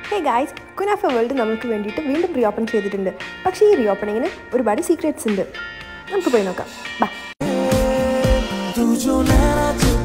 Hey guys, Kunafa World നമുക്ക് വേണ്ടിയിട്ട് വീണ്ടും റീഓപ്പൺ ചെയ്തിട്ടുണ്ട്. പക്ഷേ ഈ റീഓപ്പണിങ്ങിന് ഒരുപാട് സീക്രറ്റ്സ് ഉണ്ട്. നമുക്ക് പോയി നോക്കാം. ബൈ.